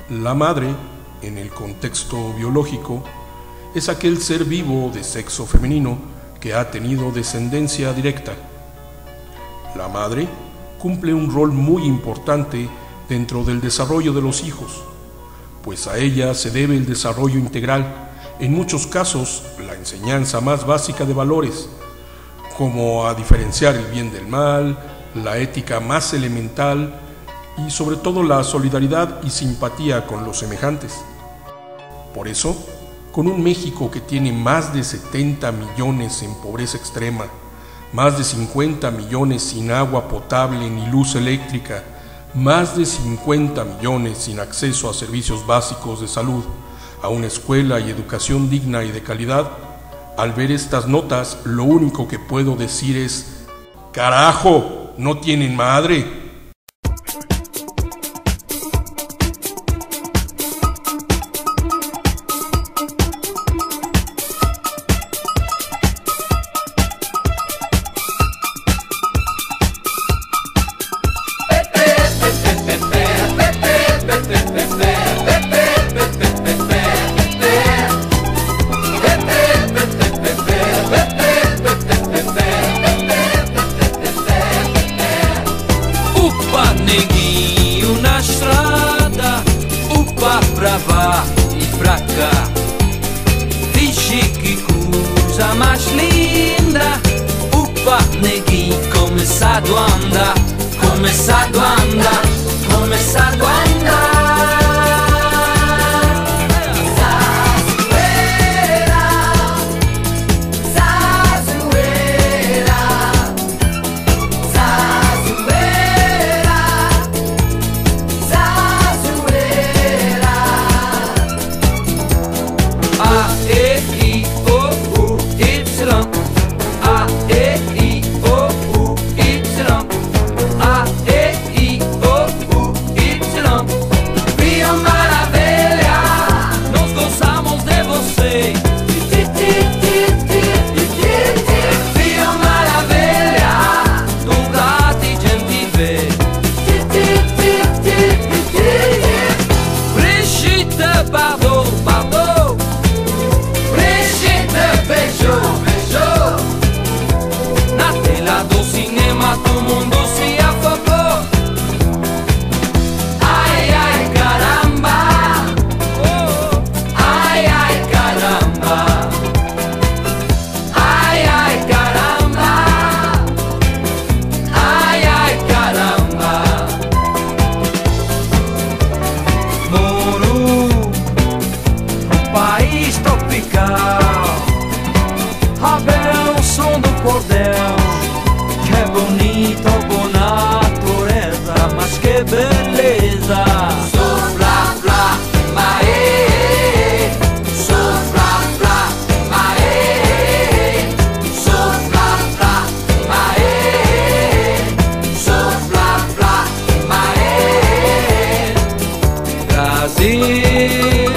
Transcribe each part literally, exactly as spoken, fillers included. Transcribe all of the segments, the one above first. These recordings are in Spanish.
La madre, en el contexto biológico, es aquel ser vivo de sexo femenino que ha tenido descendencia directa. La madre cumple un rol muy importante dentro del desarrollo de los hijos, pues a ella se debe el desarrollo integral, en muchos casos la enseñanza más básica de valores, como a diferenciar el bien del mal, la ética más elemental y sobre todo la solidaridad y simpatía con los semejantes. Por eso, con un México que tiene más de setenta millones en pobreza extrema, más de cincuenta millones sin agua potable ni luz eléctrica, más de cincuenta millones sin acceso a servicios básicos de salud, a una escuela y educación digna y de calidad, al ver estas notas, lo único que puedo decir es: ¡carajo! ¿No tienen madre? Neguinho na estrada, upa pra lá e pra cá. Vixe que coisa mais linda, upa neguinho começado a andar, começado a andar, começado a andar. Abel, som do cordel, que bonito, boa natureza, mas que beleza. Sopra, flá, maê, sopra, flá, maê, sopra, flá, maê, sopra, flá, maê. Brasil.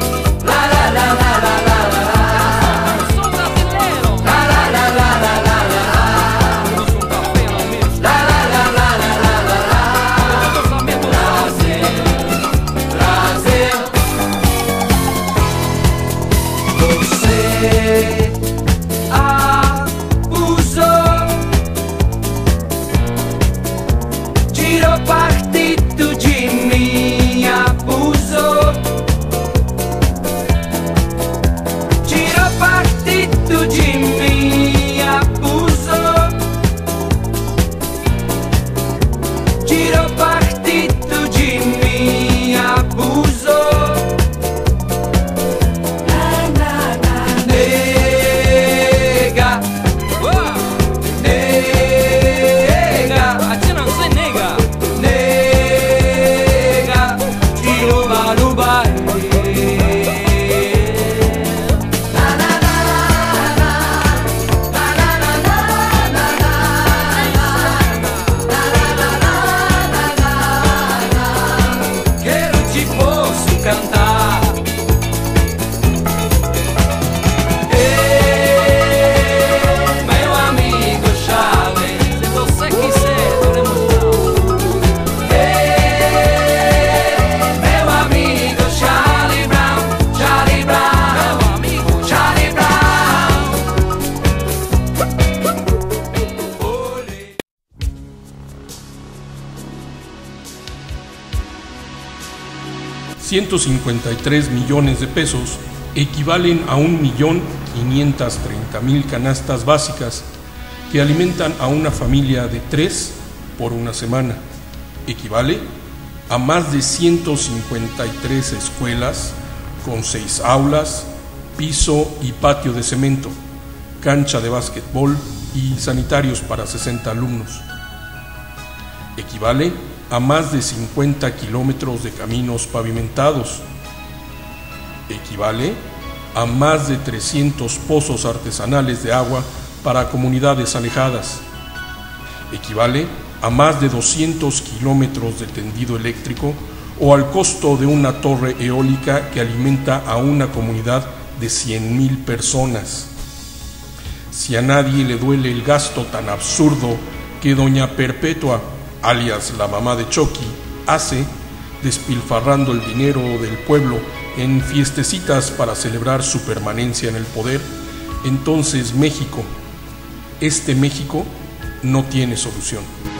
Abusou, tirou partido de mim, abusou, tirou partido de mim, abusou, tirou partido de mim, abusou. Na ciento cincuenta y tres millones de pesos equivalen a un millón quinientas treinta mil canastas básicas que alimentan a una familia de tres por una semana. Equivale a más de ciento cincuenta y tres escuelas con seis aulas, piso y patio de cemento, cancha de básquetbol y sanitarios para sesenta alumnos. Equivale a más de cincuenta kilómetros de caminos pavimentados. Equivale a más de trescientos pozos artesanales de agua para comunidades alejadas. Equivale a más de doscientos kilómetros de tendido eléctrico o al costo de una torre eólica que alimenta a una comunidad de cien mil personas. Si a nadie le duele el gasto tan absurdo que doña Perpetua, alias la mamá de Chucky, hace, despilfarrando el dinero del pueblo en fiestecitas para celebrar su permanencia en el poder, entonces México, este México, no tiene solución.